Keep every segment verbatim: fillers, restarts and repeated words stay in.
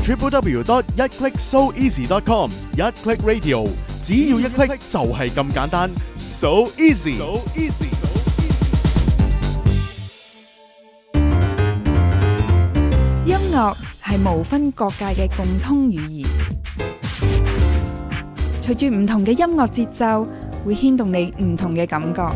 double-u double-u double-u 點一 click so easy 點 com， 一 click radio， 只要一 click 就係咁簡單 ，so easy。So easy。 音樂係無分國界嘅共通語言，隨住唔同嘅音樂節奏，會牽動你唔同嘅感覺。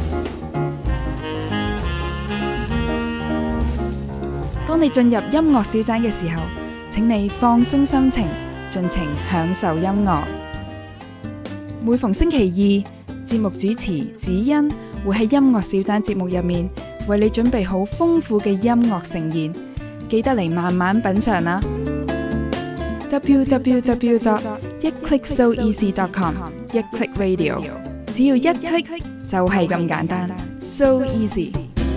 當你進入音樂小棧嘅時候，請你放鬆心情，盡情享受音樂。每逢星期二，節目主持子欣會喺音樂小棧節目入面為你準備好豐富嘅音樂盛宴，記得嚟慢慢品嘗啦。double-u double-u double-u 點一 click so easy 點 com， 一 click radio， 只要一 click 就係咁簡單 ，so easy。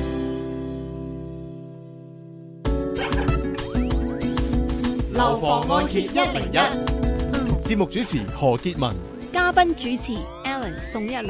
樓房按揭一零一， 節目主持何潔文， 嘉賓主持 Alan 宋一良。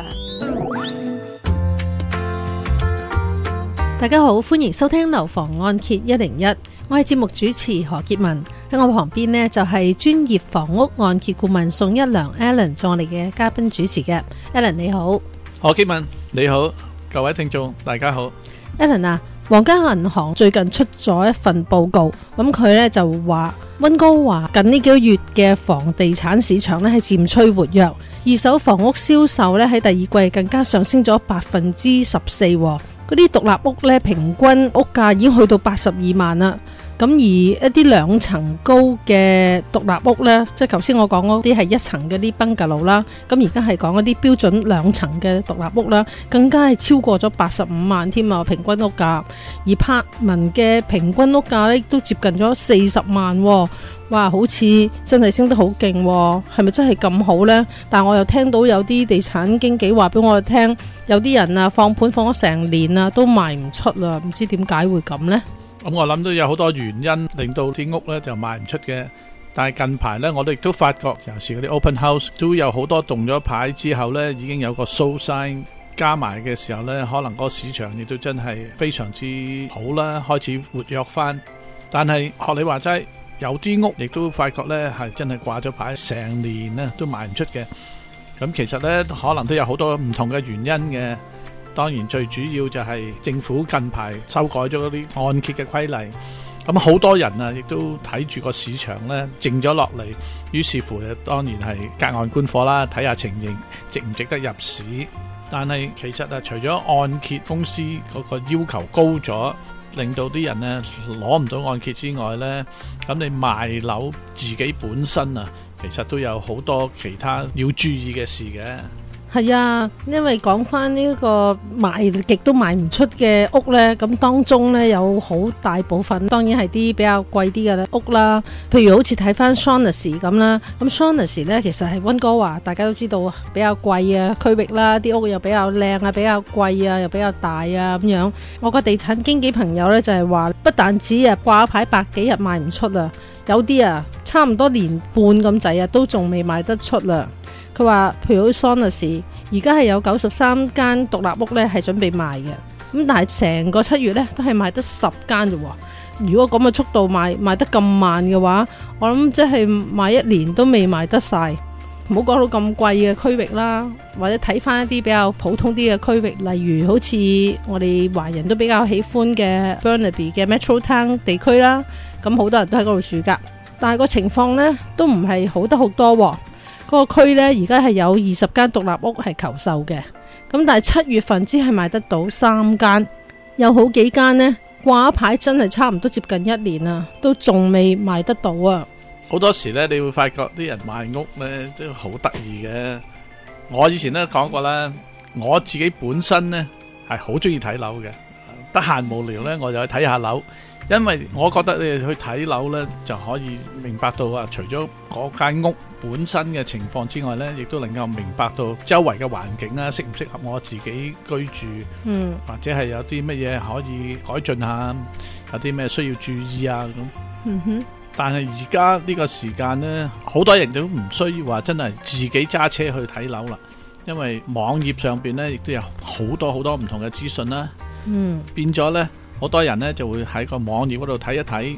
大家好，歡迎收聽樓房按揭一零一，我係節目主持何潔文，喺我旁邊呢，就係專業房屋按揭顧問宋一良 Alan 做我哋嘅嘉賓主持嘅。 Alan 你好。 何潔文你好，各位聽眾大家好。 Alan 啊，皇家銀行最近出咗一份報告，咁佢呢就話溫哥華近呢幾個月嘅房地產市場呢係漸趨活躍，二手房屋銷售呢喺第二季更加上升咗百分之十四，嗰啲獨立屋呢平均屋價已經去到八十二萬啦。咁而一啲兩層高嘅獨立屋呢，即係頭先我講嗰啲係一層嗰啲bungalow啦，咁而家係講嗰啲標準兩層嘅獨立屋啦，更加係超過咗八十五萬添啊，平均屋價。而柏文嘅平均屋價呢都接近咗四十萬，哇，好似真係升得好勁，係咪真係咁好呢？但我又聽到有啲地產經紀話俾我聽，有啲人啊放盤放咗成年啊都賣唔出啦，唔知點解會咁呢？ 咁我諗都有好多原因令到啲屋咧就賣唔出嘅，但係近排咧我哋亦都發覺，尤其是嗰啲 open house 都有好多動咗牌之後咧，已經有個 sold sign 加埋嘅時候咧，可能個市場亦都真係非常之好啦，開始活躍翻。但係學你話齋，有啲屋亦都發覺咧係真係掛咗牌成年咧都賣唔出嘅。咁其實咧可能都有好多唔同嘅原因嘅。當然最主要就係政府近排修改咗嗰啲按揭嘅規例，咁好多人啊亦都睇住個市場咧靜咗落嚟，於是乎當然係隔岸觀火啦，睇下情形值唔值得入市。但係其實啊，除咗按揭公司嗰個要求高咗，令到啲人咧攞唔到按揭之外咧，咁你賣樓自己本身啊，其實都有好多其他要注意嘅事嘅。 係啊，因為講翻呢個賣極都賣唔出嘅屋呢，咁當中呢有好大部分當然係啲比較貴啲嘅屋啦，譬如好似睇翻 Shaughnessy 咁啦，咁 Shaughnessy 呢其實係溫哥華大家都知道比較貴啊區域啦，啲屋又比較靚啊，比較貴啊，又比較大啊咁樣。我個地產經紀朋友呢就係話，不但止啊掛牌百幾日賣唔出啦，有啲啊差唔多年半咁滯啊都仲未賣得出啦。佢話譬如 Shaughnessy 而家係有九十三間獨立屋咧係準備賣嘅，咁但係成個七月咧都係賣得十間啫。如果咁嘅速度賣賣得咁慢嘅話，我諗即係賣一年都未賣得晒。唔好講到咁貴嘅區域啦，或者睇翻一啲比較普通啲嘅區域，例如好似我哋華人都比較喜歡嘅 Burnaby 嘅 Metro Town 地區啦，咁好多人都喺嗰度住噶，但係個情況咧都唔係好得好多喎。嗰個區呢，而家係有二十間獨立屋係求售嘅，咁但係七月份只係賣得到三間，有好幾間呢掛牌真係差唔多接近一年啦，都仲未賣得到啊！ 好多時呢，你會發覺啲人賣屋呢都好得意嘅。我以前都講過啦，我自己本身呢係好中意睇樓嘅，得閒無聊呢我就去睇下樓。因為我覺得你去睇樓呢，就可以明白到啊，除咗嗰間屋本身嘅情況之外呢，亦都能夠明白到周圍嘅環境啊，適唔適合我自己居住，嗯，或者係有啲乜嘢可以改進下，有啲咩需要注意啊咁。嗯哼。但係而家呢個時間呢，好多人都唔需要話真係自己揸車去睇樓啦，因為網頁上邊呢亦都有好多好多唔同嘅資訊啦。嗯。變咗呢。好多人呢就會喺個網頁嗰度睇一睇，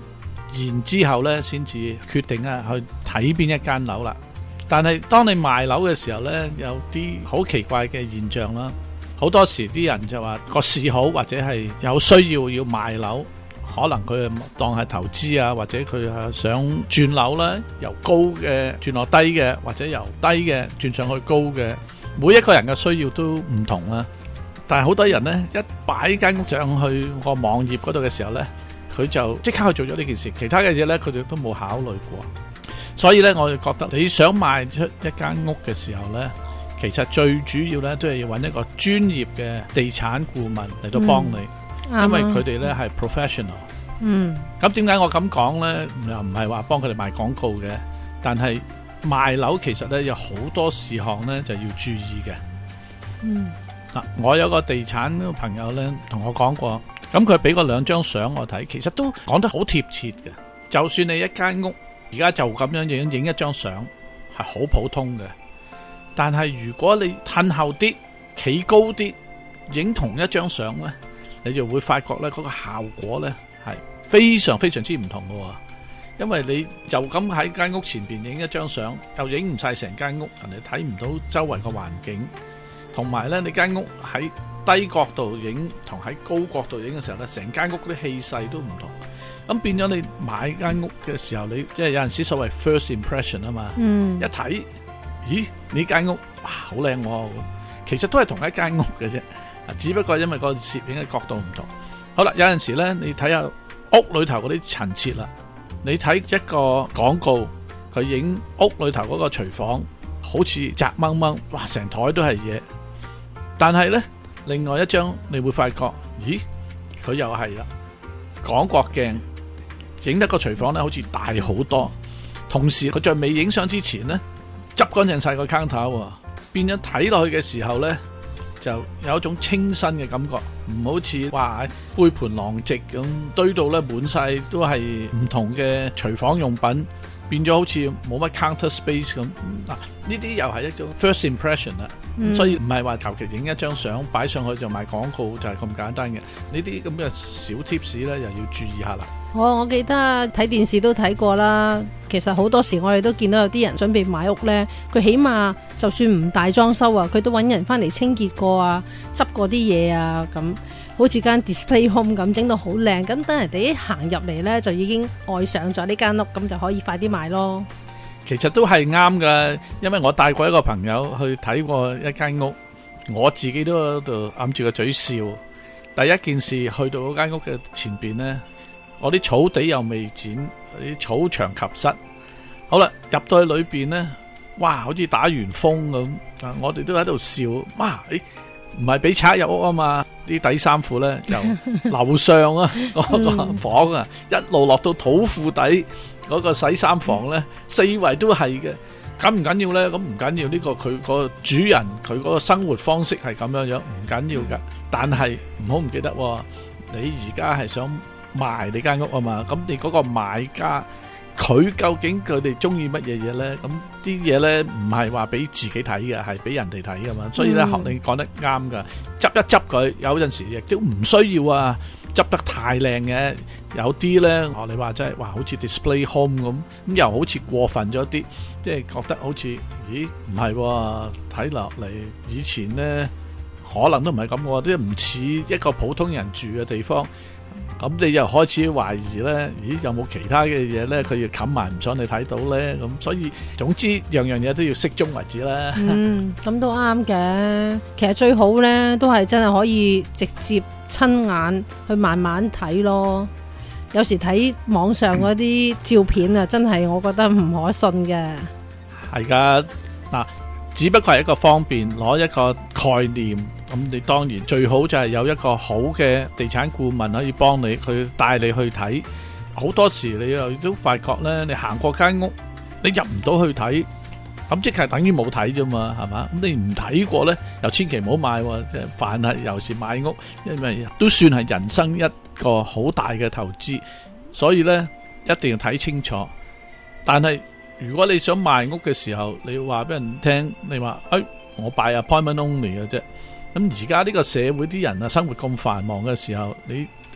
然之後呢先至決定啊去睇邊一間樓啦。但係當你賣樓嘅時候呢，有啲好奇怪嘅現象啦。好多時啲人就話個市好，或者係有需要要賣樓，可能佢當係投資啊，或者佢係想轉樓啦，由高嘅轉落低嘅，或者由低嘅轉上去高嘅。每一個人嘅需要都唔同啦。但係好多人呢，一擺間屋上去個網頁嗰度嘅時候呢，佢就即刻去做咗呢件事，其他嘅嘢呢，佢哋都冇考慮過。所以呢，我就覺得你想賣出一間屋嘅時候呢，其實最主要呢都係要揾一個專業嘅地產顧問嚟到幫你，嗯、因為佢哋呢係 professional。 嗯。咁點解我咁講呢？又唔係話幫佢哋賣廣告嘅，但係賣樓其實呢有好多事項呢就要注意嘅。 嗯。 嗱，我有個地產朋友呢同我講過，咁佢俾過兩張相我睇，其實都講得好貼切嘅。就算你一間屋而家就咁樣影影一張相係好普通嘅，但係如果你褪後啲企高啲影同一張相呢，你就會發覺呢嗰個效果呢係非常非常之唔同嘅。因為你就咁喺間屋前邊影一張相，又影唔晒成間屋，人哋睇唔到周圍個環境，同埋呢你間屋喺低角度影同喺高角度影嘅時候呢，成間屋啲氣勢都唔同。咁變咗你買間屋嘅時候，你即係有陣時所謂 first impression 啊嘛，嗯、一睇，咦呢間屋哇好靚喎，其實都係同一間屋嘅啫，只不過因為個攝影嘅角度唔同。好啦，有陣時呢，你睇下屋裏頭嗰啲陳設啦，你睇一個廣告，佢影屋裏頭嗰個廚房，好似窄掹掹，哇成台都係嘢，但係呢，另外一張你會發覺，咦佢又係啦，廣角鏡。影得個廚房咧，好似大好多。同時佢在未影相之前呢，執乾淨晒個 counter，變咗睇落去嘅時候呢，就有一種清新嘅感覺，唔好似哇杯盤狼藉咁堆到咧滿晒都係唔同嘅廚房用品，變咗好似冇乜 counter space 咁。嗱，呢啲又係一種 first impression 啦、嗯。所以唔係話求其影一張相擺上去就賣廣告就係咁簡單嘅。呢啲咁嘅小 tips 咧，又要注意下啦。 我我記得睇電視都睇過啦。其實好多時我哋都見到有啲人準備買屋呢，佢起碼就算唔大裝修啊，佢都揾人翻嚟清潔過啊，執過啲嘢啊，咁好似間 display home 咁整到好靚。咁等人哋一行入嚟呢，就已經愛上咗呢間屋，咁就可以快啲買咯。 其實都係啱㗎，因為我帶過一個朋友去睇過一間屋，我自己都喺度揞住個嘴笑。第一件事去到嗰間屋嘅前邊呢，我啲草地又未剪，啲草長及膝。好啦，入到去裏邊呢，哇，好似打完風咁，我哋都喺度笑。哇，誒，唔係俾賊入屋啊嘛，啲底衫褲呢，由樓上啊嗰個房啊，一路落到土庫底嗰個洗衫房呢，四圍都係嘅。緊唔緊要呢？咁唔緊要，呢個佢個主人佢嗰個生活方式係咁樣樣，唔緊要噶。但係唔好唔記得，你而家係想賣你間屋啊嘛，咁你嗰個買家佢究竟佢哋中意乜嘢嘢呢？咁啲嘢呢唔係話俾自己睇嘅，係俾人哋睇噶嘛。所以呢，學你講得啱噶，執一執佢，有陣時亦都唔需要啊。執得太靚嘅，有啲呢，我哋話真係哇，好似 display home 咁，咁又好似過分咗啲，即係覺得好似，咦唔係喎，睇落嚟以前呢，可能都唔係咁喎，即係唔似一個普通人住嘅地方。咁你又開始懷疑呢，咦有冇其他嘅嘢呢？佢要冚埋唔想你睇到呢？咁所以總之樣樣嘢都要適中為止啦。 嗯，咁都啱嘅。其實最好呢，都係真係可以直接親眼去慢慢睇咯。有時睇網上嗰啲照片啊，真係我覺得唔可信嘅。 係噶，嗱，只不過係一個方便，攞一個概念。咁你當然最好就係有一個好嘅地產顧問可以幫你，佢帶你去睇。好多時你又都發覺呢，你行過間屋，你入唔到去睇，咁即係等於冇睇啫嘛，係嘛？咁你唔睇過呢，又千祈唔好買喎。即係凡係尤其是買屋，因為都算係人生一個好大嘅投資，所以呢，一定要睇清楚。但係如果你想賣屋嘅時候，你要話俾人聽，你話誒、哎、我擺 appointment only 嘅啫。咁而家呢個社會啲人啊，生活咁繁忙嘅時候，你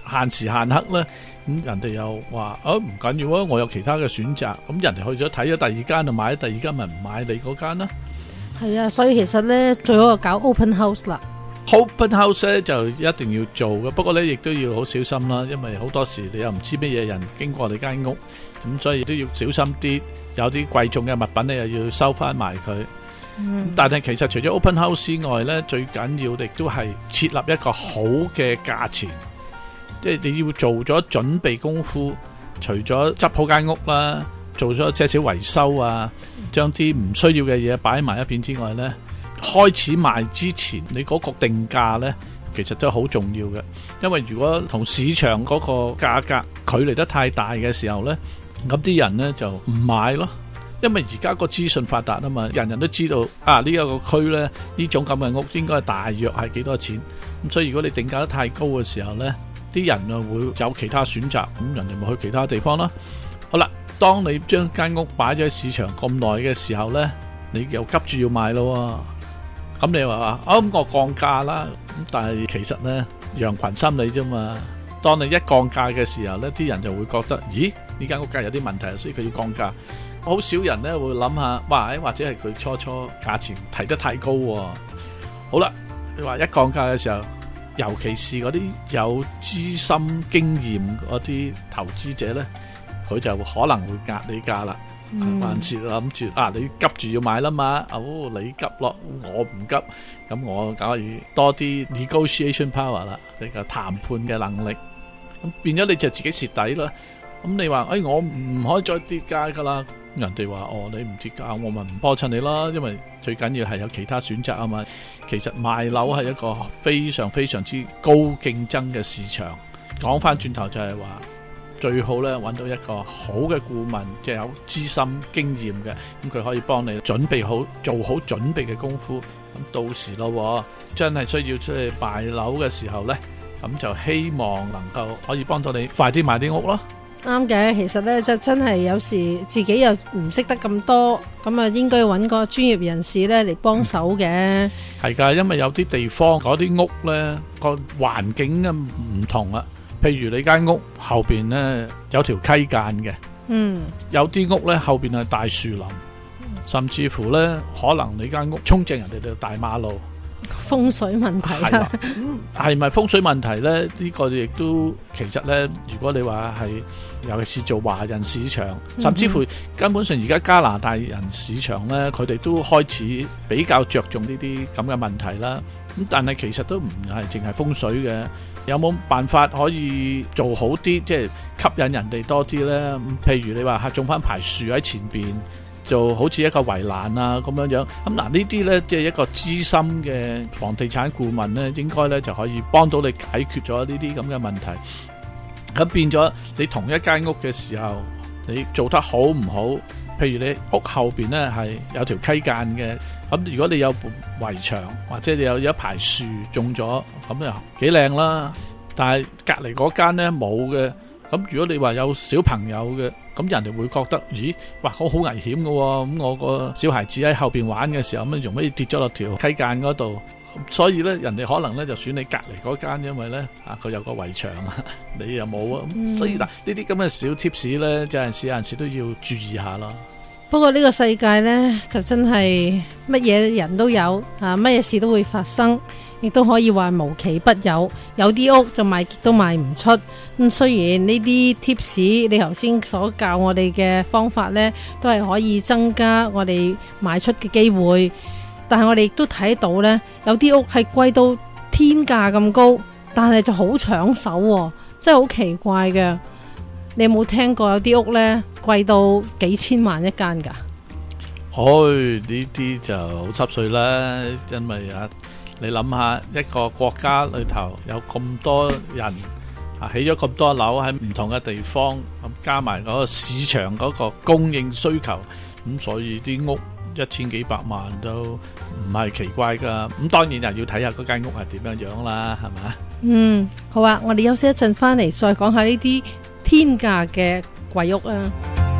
限時限刻呢，咁人哋又話啊唔緊要啊，我有其他嘅選擇，咁人哋去咗睇咗第二間就買，第二間咪唔買你嗰間啦。 係啊，所以其實呢，最好就搞 open house 啦。 Open house 咧就一定要做嘅，不過咧亦都要好小心啦，因為好多時你又唔知乜嘢人經過你間屋，咁所以都要小心啲。有啲貴重嘅物品你又要收翻埋佢。嗯、但係其實除咗 open house 之外咧，最緊要亦都係設立一個好嘅價錢，即係你要做咗準備功夫，除咗執好間屋啦，做咗些少維修啊，將啲唔需要嘅嘢擺埋一邊之外咧。開始賣之前，你嗰個定價呢，其實都好重要嘅。因為如果同市場嗰個價格距離得太大嘅時候呢，咁啲人呢就唔買咯。因為而家個資訊發達啊嘛，人人都知道啊呢一個區呢，呢種咁嘅屋應該大約係幾多錢。咁所以如果你定價得太高嘅時候呢，啲人啊會有其他選擇，咁人哋咪去其他地方啦。好啦，當你將間屋擺咗喺市場咁耐嘅時候呢，你又急住要賣咯。咁你話話啊，咁我降價啦，咁但係其實呢，羊群心理啫嘛。當你一降價嘅時候呢，啲人就會覺得，咦，呢間屋價有啲問題，所以佢要降價。好少人呢會諗下，哇，或者係佢初初價錢提得太高喎。好啦，你話一降價嘅時候，尤其是嗰啲有資深經驗嗰啲投資者呢，佢就可能會壓你價啦。還是諗住啊，你急住要買啦嘛，哦，你急咯，我唔急，咁我梗係多啲 negotiation power 啦，呢個談判嘅能力，咁變咗你就自己蝕底啦。咁你話，哎，我唔可以再跌價噶啦，人哋話，哦，你唔跌價，我咪唔幫襯你啦，因為最緊要係有其他選擇啊嘛。其實賣樓係一個非常非常之高競爭嘅市場。講翻轉頭就係話，最好咧揾到一個好嘅顧問，即係有資深經驗嘅，咁佢可以幫你準備好，做好準備嘅功夫。咁到時咯，真係需要出去賣樓嘅時候呢，咁就希望能夠可以幫到你快啲買啲屋咯。 啱嘅，其實呢，就真係有時自己又唔識得咁多，咁啊應該揾個專業人士呢嚟幫手嘅。係㗎，因為有啲地方嗰啲屋呢個環境啊唔同啊。譬如你間屋後邊呢有條溪澗嘅，嗯，有啲屋呢後邊係大樹林，甚至乎呢可能你間屋衝正人哋條大馬路， 風水問題啦。 係咪風水問題呢？呢個亦都其實呢，如果你話係，尤其是做華人市場，甚至乎根本上而家加拿大人市場呢，佢哋都開始比較着重呢啲咁嘅問題啦。咁但係其實都唔係淨係風水嘅。有冇辦法可以做好啲，即係吸引人哋多啲呢？譬如你話種翻排樹喺前邊，就好似一個圍欄啊咁樣樣。咁嗱呢啲呢，即係一個資深嘅房地產顧問呢，應該呢就可以幫到你解決咗呢啲咁嘅問題。咁變咗你同一間屋嘅時候，你做得好唔好？譬如你屋後邊呢係有條溪澗嘅，咁如果你有圍牆或者你有一排樹種咗，咁又幾靚啦。但係隔離嗰間呢冇嘅，咁如果你話有小朋友嘅，咁人哋會覺得，咦，哇，好好危險嘅喎。咁我個小孩子喺後邊玩嘅時候，咁容易跌咗落條溪澗嗰度。所以咧，人哋可能咧就選你隔離嗰間，因為咧啊佢有個圍牆啊，你又冇啊。嗯、所以嗱，呢啲咁嘅小 tips 咧，有陣時有陣時都要注意下咯。 不過呢個世界咧就真係乜嘢人都有啊，乜嘢事都會發生，亦都可以話無奇不有。有啲屋就賣極都賣唔出。咁雖然呢啲 tips 你頭先所教我哋嘅方法咧，都係可以增加我哋賣出嘅機會。但係我哋亦都睇到呢，有啲屋係貴到天價咁高，但係就好搶手喎，真係好奇怪嘅。你有冇聽過有啲屋呢貴到幾千萬一間㗎？ 哦，呢啲就好濕碎啦，因為啊，你諗下一個國家裏頭有咁多人啊，起咗咁多樓喺唔同嘅地方，咁加埋嗰個市場嗰個供應需求，咁所以啲屋一千幾百萬都唔係奇怪噶，咁當然又要睇下嗰間屋係點樣樣啦，係咪？嗯， 好啊，我哋休息一陣翻嚟再講下呢啲天價嘅貴屋啊！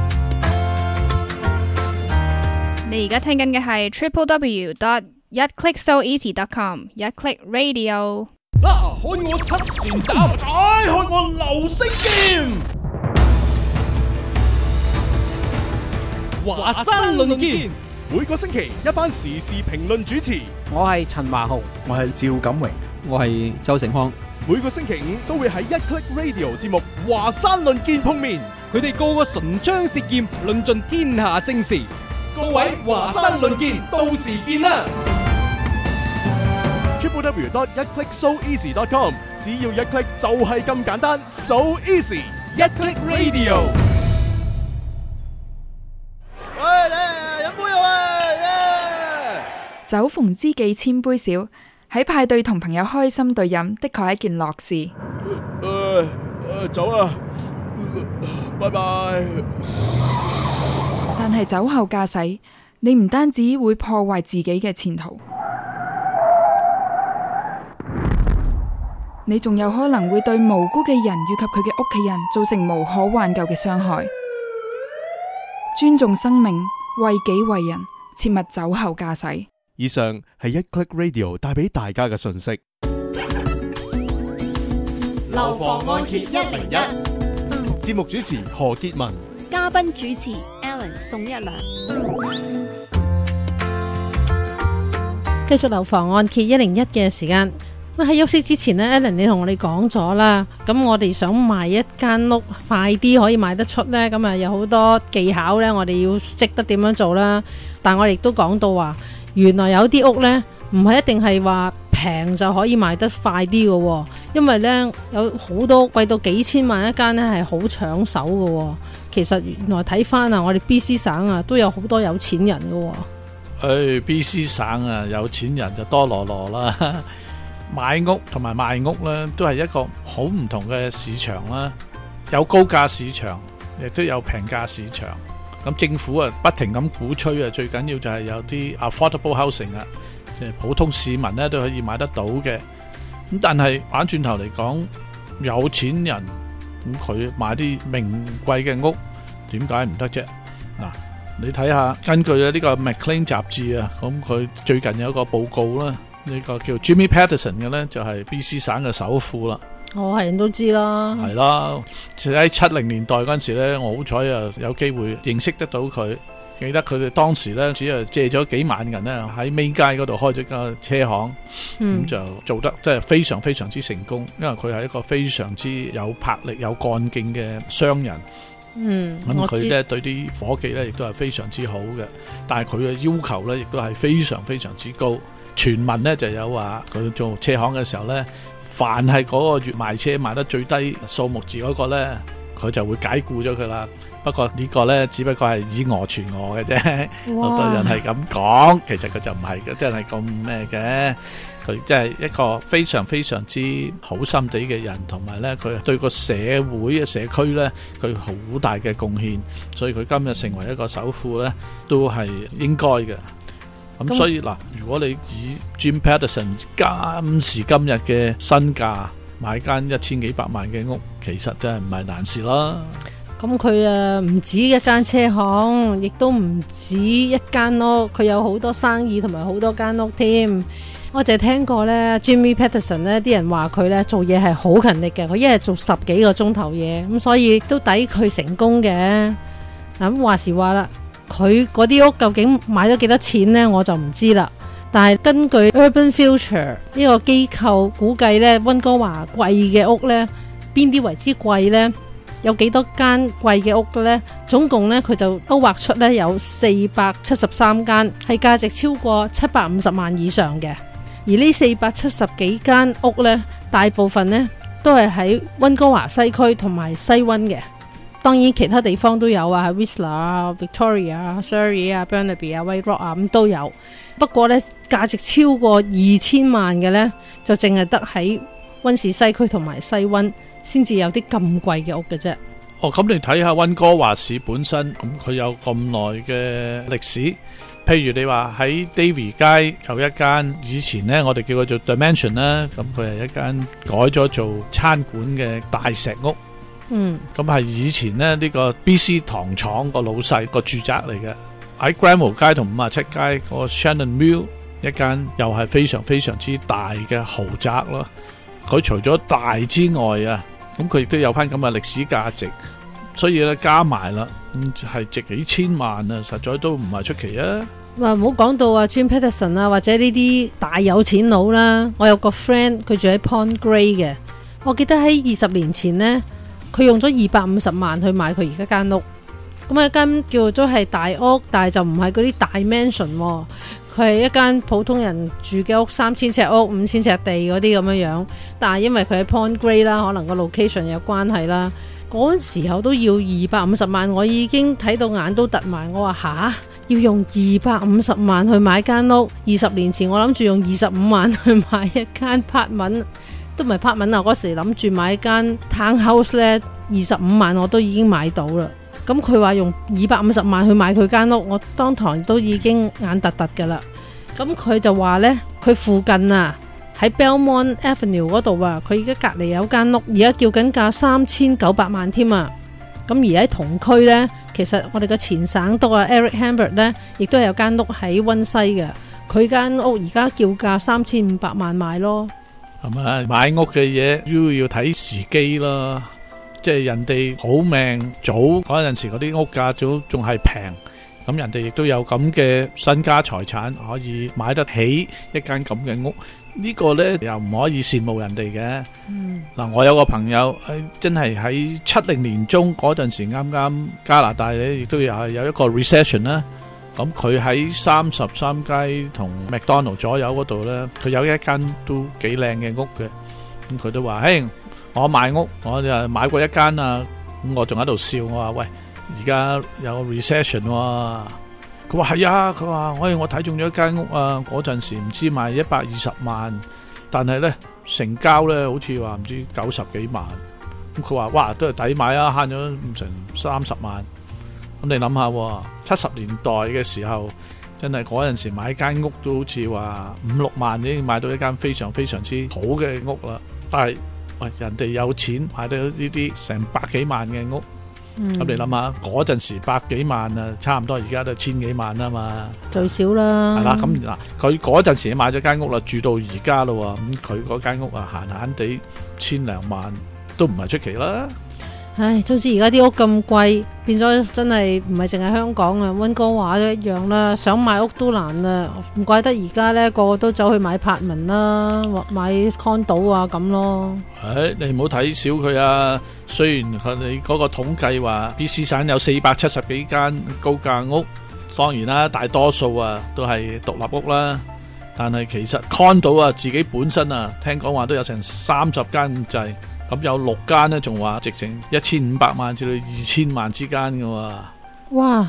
你而家聽緊嘅係 triple w dot one click so easy dot com 一 click radio。 啊！看我七旋斬， 再看我流星劍。 華山論劍。 每個星期一班時事評論主持， 我係陳華豪， 我係趙錦榮， 我係周成康。 每個星期五都會喺一 Click Radio 節目《華山論劍》碰面， 佢哋個個唇槍舌劍，論盡天下正事。各位華山論劍，到時見啦 ！triple w dot 一 click so easy dot com， 只要一 click 就係咁簡單 ，so easy。 一 Click Radio。 喂，你飲杯啊喂！ 酒逢知己千杯少，喺派對同朋友開心對飲，的確係一件樂事。 誒誒，走啦，拜拜。 但係酒後駕駛，你唔單止會破壞自己嘅前途，你仲有可能會對無辜嘅人以及佢嘅屋企人造成無可挽救嘅傷害。尊重生命，為己為人，切勿酒後駕駛。 以上係一 Click Radio 帶俾大家嘅訊息。 樓房按揭一零一， 節目主持何潔文， 嘉賓主持 Alan 宋一良。 繼續樓房按揭一零一嘅時間。咁喺休息之前呢 Alan 你同我哋講咗啦，咁我哋想賣一間屋快啲可以賣得出呢，咁啊有好多技巧呢，我哋要識得點樣做啦。但我哋亦都講到話，原來有啲屋呢，唔係一定係話平就可以賣得快啲嘅，因為呢，有好多貴到幾千萬一間呢係好搶手嘅。其實原來睇翻啊，我哋 B C 省啊都有好多有錢人嘅。 誒、哎、B C 省啊，有錢人就多羅羅啦。買屋同埋賣屋呢，都係一個好唔同嘅市場啦。有高價市場，亦都有平價市場。咁政府啊，不停咁鼓吹啊，最緊要就係有啲 affordable housing 啊，即係普通市民呢都可以買得到嘅。咁但係反轉頭嚟講，有錢人咁佢買啲名貴嘅屋，點解唔得啫？嗱，你睇下，根據呢個 Maclean 雜誌啊，咁佢最近有一個報告啦。呢個叫 Jimmy Paterson 嘅呢，就係 B C 省嘅首富啦。 我係人都知啦。係啦，喺七零年代嗰陣時呢，我好彩啊有機會認識得到佢。記得佢哋當時呢，只係借咗幾萬人呢，喺尾街嗰度開咗間車行，咁、嗯、就做得真係非常非常之成功。因為佢係一個非常之有魄力、有幹勁嘅商人。 嗯， 咁佢咧對啲伙計呢，亦都係非常之好嘅。但係佢嘅要求呢，亦都係非常非常之高。傳聞呢就有話佢做車行嘅時候呢，凡係嗰個月賣車賣得最低數目字嗰個呢，佢就會解僱咗佢啦。不過呢個呢，只不過係以訛傳訛嘅啫，好多人係咁講，其實佢就唔係嘅，真係咁咩嘅。佢真係一個非常非常之好心地嘅人，同埋呢，佢對個社會嘅社區呢，佢好大嘅貢獻，所以佢今日成為一個首富呢，都係應該嘅。咁所以嗱，如果你以 Jim Paterson 今時今日嘅身價買間一千幾百萬嘅屋，其實真係唔係難事啦。 咁佢啊唔止一間車行，亦都唔止一間屋，佢有好多生意同埋好多間屋添。我淨係聽過呢 Jimmy Paterson 呢啲人話佢呢做嘢係好勤力嘅，佢一日做十幾個鐘頭嘢，咁所以都抵佢成功嘅。嗱，咁話時話啦。佢嗰啲屋究竟買咗幾多錢呢？我就唔知啦。但係根據 Urban Future 呢個機構估計呢，溫哥華貴嘅屋呢，邊啲為之貴呢？有幾多間貴嘅屋呢？總共呢，佢就勾畫出呢有四百七十三間，係價值超過七百五十萬以上嘅。而呢四百七十幾間屋呢，大部分呢都係喺溫哥華西區同埋西溫嘅。當然其他地方都有啊，喺 Whistler 啊、Victoria、Surrey 啊、Burnaby 啊、White Rock 啊咁都有。不過呢，價值超過二千萬嘅呢，就淨係得喺溫市西區同埋西溫先至有啲咁貴嘅屋嘅啫。 哦，咁你睇下溫哥華市本身，咁佢有咁耐嘅歷史。譬如你話喺 Davie 街有一間，以前呢，我哋叫佢做 Dimension 啦，咁佢係一間改咗做餐館嘅大石屋。嗯，咁係以前呢，呢個 B C 糖廠個老細個住宅嚟嘅。喺 Granville 街同五十七街個 Shannon Mill 一間又係非常非常之大嘅豪宅咯。 佢除咗大之外啊，咁佢亦都有翻咁嘅歷史價值，所以咧加埋啦，咁係值幾千萬啊，實在都唔係出奇啊。 話唔好講到啊 Jim Paterson 啊，或者呢啲大有錢佬啦。我有個 friend 佢住喺 Pond Grey 嘅，我記得喺二十年前呢，佢用咗二百五十萬去買佢而家間屋。咁啊間叫做係大屋，但係就唔係嗰啲大 mansion，佢係一間普通人住嘅屋，三千尺屋、五千尺地嗰啲咁樣樣。但係因為佢喺 Pond Grey 啦，可能個 location 有關係啦。嗰陣時候都要二百五十萬，我已經睇到眼都突埋。我話吓，要用二百五十萬去買間屋。二十年前我諗住用二十五萬去買一間 apartment，都唔係 apartment啊。嗰時諗住買一間 townhouse 呢，二十五萬我都已經買到啦。咁佢話用二百五十萬去買佢間屋，我當堂都已經眼突突噶啦。咁佢就話呢，佢附近啊喺 Belmont Avenue 嗰度啊，佢而家隔離有間屋，而家叫緊價三千九百萬添啊。咁而喺同區呢，其實我哋嘅前省督啊 Eric Hamber 呢，亦都係有間屋喺溫西嘅，佢間屋而家叫價三千五百萬買咯。 係咪買屋嘅嘢都要睇時機咯？即係人哋好命早嗰陣時，嗰啲屋價早仲係平，咁人哋亦都有咁嘅身家財產可以買得起一間咁嘅屋。呢個呢又唔可以羨慕人哋嘅。 嗯， 嗱，我有個朋友誒，真係喺七零年中嗰陣時，啱啱加拿大咧亦都有有一個 recession 啦。咁佢喺三十三街同麥當勞左右嗰度呢，佢有一間都幾靚嘅屋嘅。咁佢都話：嘿，我買屋，我就買過一間啊。咁我仲喺度笑，我話：喂，而家有 recession 喎。佢話係啊，佢話我我睇中咗一間屋啊，嗰陣時唔知賣一百二十萬，但係呢成交呢好似話唔知九十幾萬。咁佢話：哇，都係抵買啊，慳咗成三十萬。咁你諗下，七十年代嘅時候，真係嗰陣時買間屋都好似話五六萬已經買到一間非常非常之好嘅屋啦。但係喂，人哋有錢買到呢啲成百幾萬嘅屋。咁、嗯、你諗下嗰陣時百幾萬啊，差唔多而家都千幾萬啊嘛， 最少啦。 係啦，咁嗱，佢嗰陣時買咗間屋啦，住到而家咯，咁佢嗰間屋啊，閒閒地千零萬都唔係出奇啦。 唉，總之而家啲屋咁貴，變咗真係唔係淨係香港啊，溫哥華都一樣啦，想買屋都難啦。唔怪得而家呢個個都走去買柏文啦，或買 condo 啊咁咯。 唉，你唔好睇小佢啊！雖然佢哋嗰個統計話 B C 省有四百七十幾間高價屋，當然啦，大多數啊都係獨立屋啦。但係其實 condo 啊自己本身啊，聽講話都有成三十間咁滯。咁有六間呢，仲話直情一千五百萬至到二千萬之間嘅喎。哇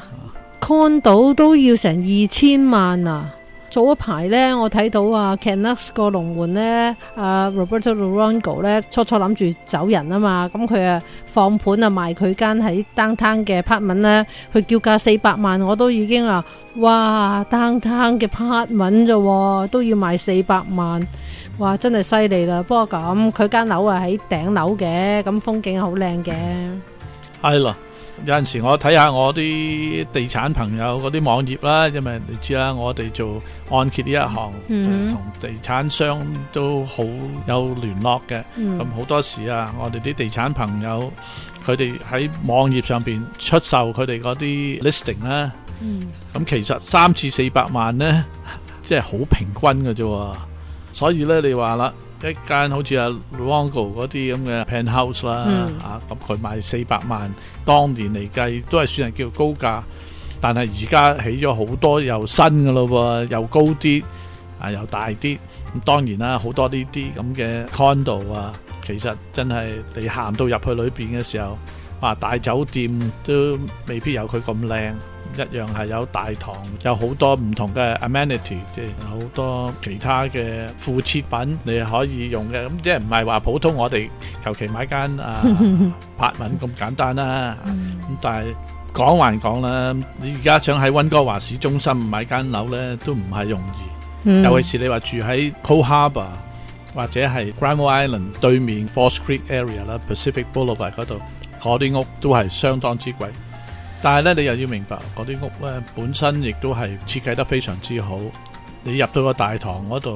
condo 都要成二千萬啊！早一排呢，我睇到啊 Canucks 個龍門呢，啊 Roberto Luongo 呢，初初諗住走人啊嘛，咁佢啊放盤啊賣佢間喺 downtown 嘅 apartment 呢，佢叫價四百萬，我都已經啊，哇 downtown 嘅 apartment 啫，都要賣四百萬，哇真係犀利啦！不過咁佢間樓啊喺頂樓嘅，咁風景好靚嘅。 係咯。有陣時我睇下我啲地產朋友嗰啲網頁啦，因為你知啦，我哋做按揭呢一行，同、嗯、地產商都好有聯絡嘅。咁、嗯、好多時啊，我哋啲地產朋友佢哋喺網頁上邊出售佢哋嗰啲 listing 啦。咁、嗯、其實三至四百萬呢，即係好平均嘅啫。所以呢，你話啦。一間好似阿 Luongo 嗰啲咁嘅 penthouse 啦，嗯、啊咁佢賣四百萬，當年嚟計都係算係叫高價，但係而家起咗好多又新嘅咯喎，又高啲啊又大啲，咁當然啦，好多呢啲咁嘅 condo 啊，其實真係你行到入去裏邊嘅時候，啊大酒店都未必有佢咁靚。一樣係有大堂，有好多唔同嘅 amenity， 即係好多其他嘅附設品你可以用嘅。咁即係唔係話普通我哋求其買間啊柏文咁簡單啦。咁但係講還講啦，你而家想喺溫哥華市中心買間樓呢，都唔係容易。嗯、尤其是你話住喺 Coal Harbour 或者係 Granville Island 對面 False Creek area 啦 ，Pacific Boulevard 嗰度，嗰啲屋都係相當之貴。但係咧，你又要明白嗰啲屋咧本身亦都係設計得非常之好。你入到個大堂嗰度，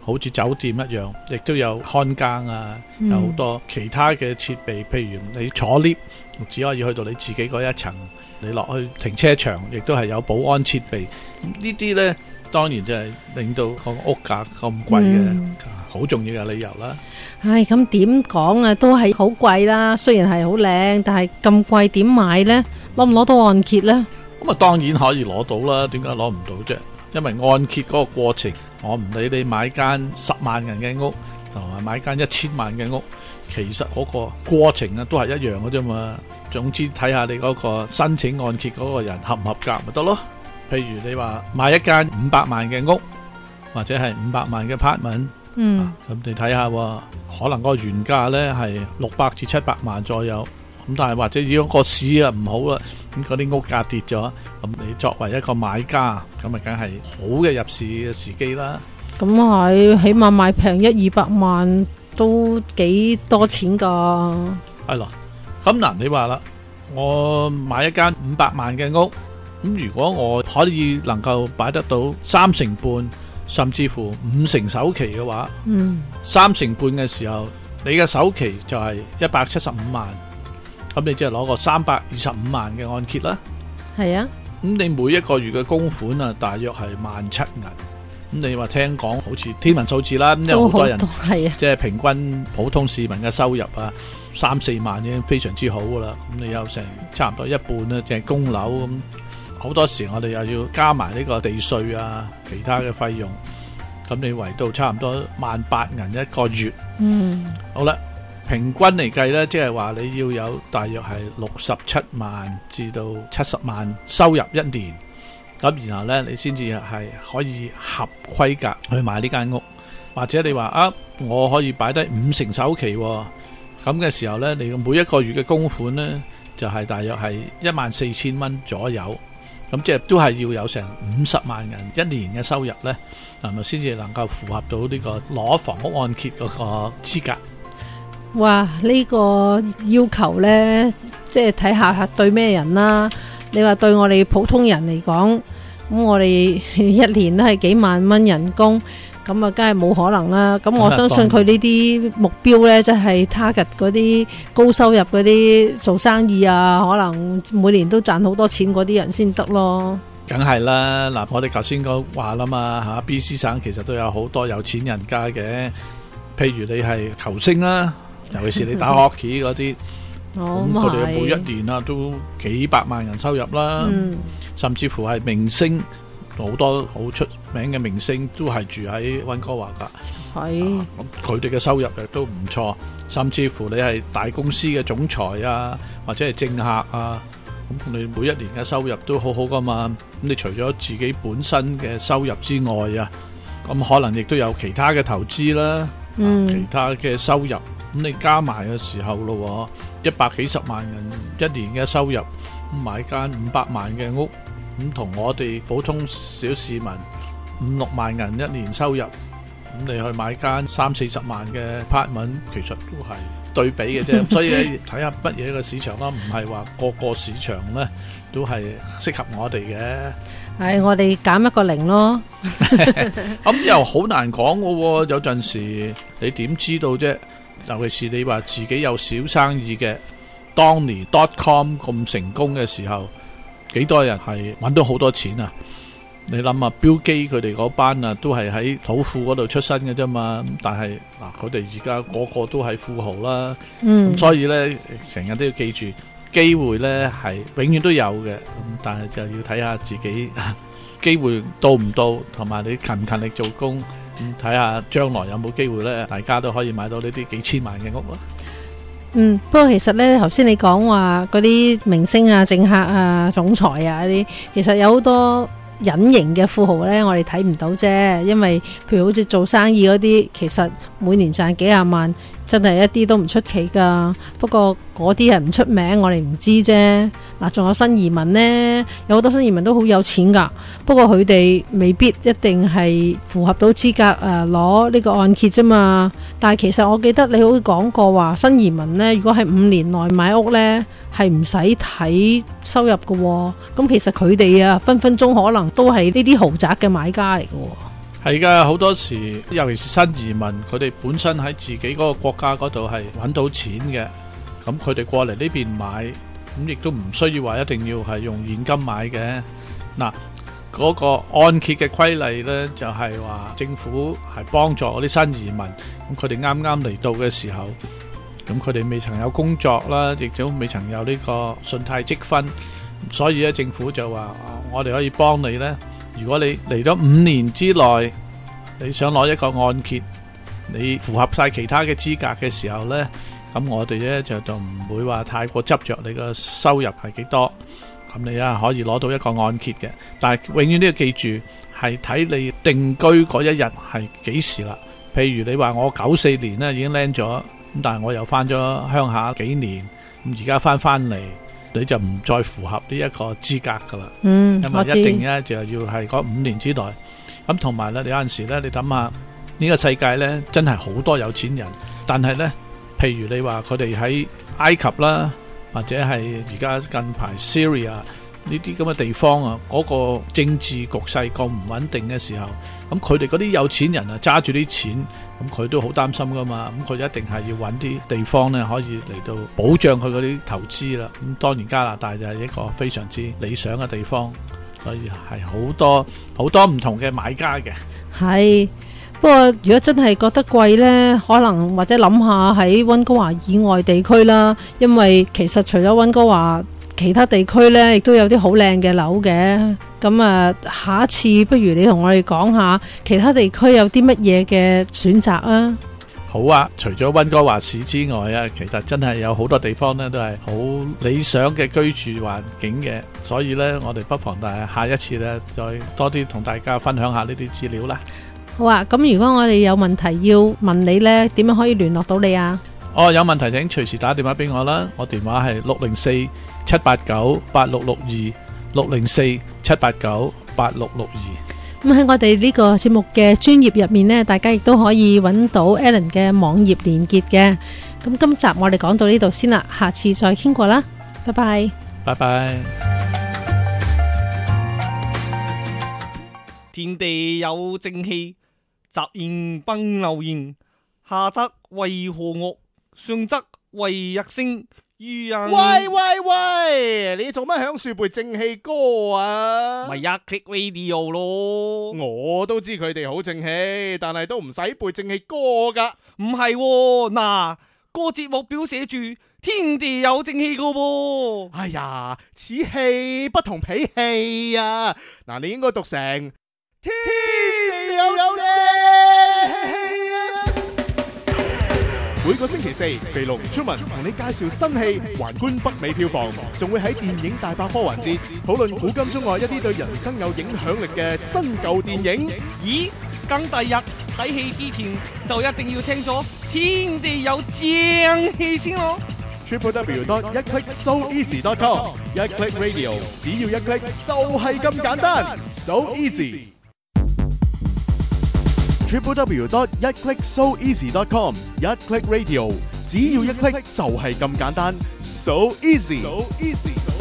好似酒店一樣，亦都有看更啊， 嗯有好多其他嘅設備，譬如你坐 lift 只可以去到你自己嗰一層，你落去停車場亦都係有保安設備。呢啲呢，當然就係令到個屋價咁貴嘅好、嗯、重要嘅理由啦。 唉，咁點講啊，都係好貴啦。雖然係好靚，但係咁貴點買呢？攞唔攞到按揭呢？ 咁啊，當然可以攞到啦。點解攞唔到啫？因為按揭嗰個過程，我唔理你買間十萬銀嘅屋同埋買間一千萬嘅屋，其實嗰個過程啊都係一樣嘅啫嘛。總之睇下你嗰個申請按揭嗰個人合唔合格咪得咯。譬如你話買一間五百萬嘅屋，或者係五百萬嘅 apartment， 嗯， 咁、啊、你睇下，可能嗰個原價呢係六百至七百萬左右。咁但係或者如果個市啊唔好啦，咁嗰啲屋價跌咗，咁你作為一個買家，咁咪梗係好嘅入市嘅時機啦。 咁係，起碼買平一二百萬都幾多錢噶。 係咯，咁嗱，你話啦，我買一間五百萬嘅屋，咁如果我可以能夠擺得到三成半，甚至乎五成首期嘅話， 嗯， 三成半嘅時候，你嘅首期就係一百七十五萬。咁你即係攞個三百二十五萬嘅按揭啦。 係啊， 咁你每一個月嘅供款啊，大約係萬七銀。咁你話聽講好似天文數字啦，咁有好多人係啊， 即係平均普通市民嘅收入啊，三四萬已經非常之好噶啦。咁你有成差唔多一半啦，淨係供樓咁，好多時我哋又要加埋呢個地稅啊，其他嘅費用，咁你圍到差唔多萬八銀一個月。 嗯， 好啦。平均嚟計呢，即係話你要有大約係六十七萬至到七十萬收入一年，咁然後呢，你先至係可以合規格去買呢間屋，或者你話啊，我可以擺低五成首期，咁嘅時候呢，你每一個月嘅供款呢，就係大約係一萬四千蚊左右，咁即係都係要有成五十萬銀一年嘅收入呢，係咪先至能夠符合到呢個攞房屋按揭嗰個資格？ 哇！呢個要求呢，即係睇下對咩人啦。你話對我哋普通人嚟講，咁我哋一年都係幾萬蚊人工，咁啊，梗係冇可能啦。咁我相信佢呢啲目標呢，即係 target 嗰啲高收入嗰啲做生意啊，可能每年都賺好多錢嗰啲人先得咯。 梗係啦，嗱，我哋頭先講話啦嘛嚇 ，B C 省其實都有好多有錢人家嘅，譬如你係球星啦。尤其是你打 hockey 嗰啲，咁佢哋每一年啊都幾百萬人收入啦，嗯、甚至乎係明星，好多好出名嘅明星都係住喺溫哥華噶，係咁佢哋嘅收入亦都唔錯，甚至乎你係大公司嘅總裁啊，或者係政客啊，咁你每一年嘅收入都好好噶嘛，咁你除咗自己本身嘅收入之外啊，咁可能亦都有其他嘅投資啦，嗯、啊，其他嘅收入。咁你加埋嘅時候咯，一百幾十萬人一年嘅收入，買間五百萬嘅屋，咁同我哋普通小市民五六萬人一年收入，咁你去買間三四十萬嘅 apartment，其實都係對比嘅啫。所以睇下乜嘢嘅市場啦，唔係話個個市場呢都係適合我哋嘅。 係我哋減一個零咯。 咁又好難講嘅，有陣時你點知道啫？尤其是你話自己有小生意嘅，當年 dot com 咁成功嘅時候，幾多人係揾到好多錢啊？你諗下，Bill Gates佢哋嗰班啊，都係喺土庫嗰度出身嘅啫嘛。但係嗱，佢哋而家個個都係富豪啦。嗯，咁所以呢，成日都要記住，機會呢係永遠都有嘅。咁但係就要睇下自己機會到唔到，同埋你勤唔勤力做工。咁睇下將來有冇機會呢，大家都可以買到呢啲幾千萬嘅屋咯。 嗯，不過其實呢，頭先你講話嗰啲明星啊、政客啊、總裁啊嗰啲，其實有好多隱形嘅富豪呢，我哋睇唔到啫。因為譬如好似做生意嗰啲，其實每年賺幾廿萬，真係一啲都唔出奇噶。不過嗰啲係唔出名，我哋唔知啫。嗱，仲有新移民呢，有好多新移民都好有錢噶，不過佢哋未必一定係符合到資格誒攞呢個按揭啫嘛。但係其實我記得你好似講過話，新移民呢，如果係五年內買屋呢，係唔使睇收入噶喎。咁其實佢哋啊分分鐘可能都係呢啲豪宅嘅買家嚟噶喎。 係㗎，好多時尤其是新移民，佢哋本身喺自己嗰個國家嗰度係揾到錢嘅，咁佢哋過嚟呢邊買，咁亦都唔需要話一定要係用現金買嘅。嗱，嗰個按揭嘅規例呢，就係話政府係幫助嗰啲新移民，咁佢哋啱啱嚟到嘅時候，咁佢哋未曾有工作啦，亦都未曾有呢個信貸積分，所以咧政府就話我哋可以幫你呢。如果你嚟咗五年之內，你想攞一個按揭，你符合晒其他嘅資格嘅時候呢，咁我哋呢就就唔會話太過執着你個收入係幾多，咁你啊可以攞到一個按揭嘅。但係永遠都要記住，係睇你定居嗰一日係幾時啦。譬如你話我九四年呢已經 land 咗，咁但係我又翻咗鄉下幾年，咁而家翻翻嚟，你就唔再符合呢一個資格噶啦， 嗯， 因為一定咧就要係嗰五年之內。咁同埋咧，你有陣時咧，你諗下呢個世界咧，真係好多有錢人，但係咧，譬如你話佢哋喺埃及啦，或者係而家近排 Syria 呢啲咁嘅地方啊，嗰個政治局勢咁唔穩定嘅時候，咁佢哋嗰啲有錢人啊揸住啲錢，咁佢都好擔心噶嘛，咁佢一定係要揾啲地方咧可以嚟到保障佢嗰啲投資啦。咁當然加拿大就係一個非常之理想嘅地方，所以係好多好多唔同嘅買家嘅。 係，不過如果真係覺得貴呢，可能或者諗下喺溫哥華以外地區啦，因為其實除咗溫哥華，其他地區呢亦都有啲好靚嘅樓嘅。咁啊，下一次不如你同我哋講下其他地區有啲乜嘢嘅選擇啊？ 好啊，除咗溫哥華市之外啊，其實真係有好多地方呢都係好理想嘅居住環境嘅，所以呢，我哋不妨大下一次呢再多啲同大家分享下呢啲資料啦。 好啊，咁如果我哋有問題要問你呢，點樣可以聯絡到你啊？ 哦，有問題請隨時打電話俾我啦，我電話係六零四七八九八六六二，六零四七八九八六六二。 咁喺我哋呢個節目嘅專頁入面呢，大家亦都可以揾到 Alan 嘅網頁連結嘅。咁今集我哋講到呢度先啦，下次再傾過啦，拜拜。 拜拜。 天地有正氣，雜言崩流言，下則為和樂，上則為日星。愚人喂喂喂，你做乜響樹背正氣歌啊？ 咪一 click radio 咯。 我都知佢哋好正氣，但係都唔使背正氣歌噶。 唔係喎，嗱，歌節目表寫住天地有正氣噶喎。 哎呀，此氣不同彼氣啊！嗱，你應該讀成天地有正氣。每個星期四，肥龍出文同你介紹新戲，環觀北美票房，仲會喺電影大百科環節討論古今中外一啲對人生有影響力嘅新舊電影。 咦，咁第日睇戲之前就一定要聽咗天地有正氣先咯。 triple w dot one click so easy dot com 一 click radio， 只要一 click 就係咁簡單 ，so easy。triple w dot one click so easy dot com 一 click radio， 只要一 click 就係咁簡單 ，so easy。So easy。